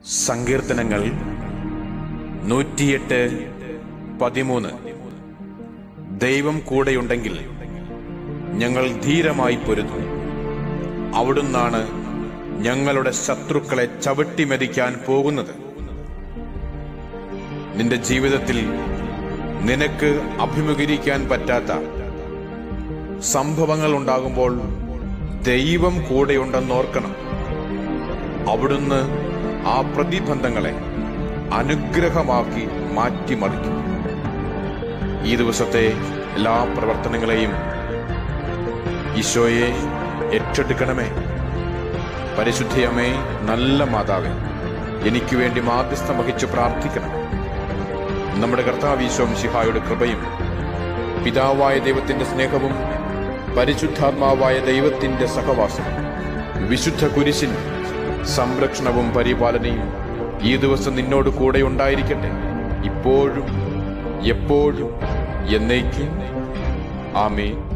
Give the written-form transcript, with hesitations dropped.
സങ്കീർത്തനങ്ങൾ 108:13. ദൈവം കൂടെയുണ്ടെങ്കിൽ ഞങ്ങൾ ധീരമായി പൊരുതും. അവിടുന്നാണ് ഞങ്ങളുടെ ശത്രുക്കളെ ചവിട്ടിമെതിക്കാൻ പോകുന്നത്. നിന്റെ ജീവിതത്തിൽ നിനക്ക് അഭിമുഖീകരിക്കാൻ പറ്റാത്ത സംഭവങ്ങൾ ഉണ്ടാകുമ്പോൾ ദൈവം കൂടെയുണ്ടെന്നോർക്കണം. അവിടുന്ന് ആ പ്രതിബന്ധങ്ങളെ അനുഗ്രഹമാക്കി മാറ്റിമറിക്കും. ഈ ദിവസത്തെ എല്ലാ പ്രവർത്തനങ്ങളെയും ഈശോയെ ഏറ്റെടുക്കണമേ. പരിശുദ്ധയമ്മേ, നല്ല മാതാവേ, എനിക്ക് വേണ്ടി മാധ്യസ്ഥം വഹിച്ച് പ്രാർത്ഥിക്കണം. നമ്മുടെ കർത്താവ് ഈശോ മിശിഹായുടെ കൃപയും പിതാവായ ദൈവത്തിന്റെ സ്നേഹവും പരിശുദ്ധാത്മാവായ ദൈവത്തിന്റെ സഹവാസവും വിശുദ്ധ കുരിശിൻ സംരക്ഷണവും പരിപാലനയും ഈ ദിവസം നിന്നോട് കൂടെ ഉണ്ടായിരിക്കട്ടെ, ഇപ്പോഴും എപ്പോഴും എന്നേക്കും. ആമേൻ.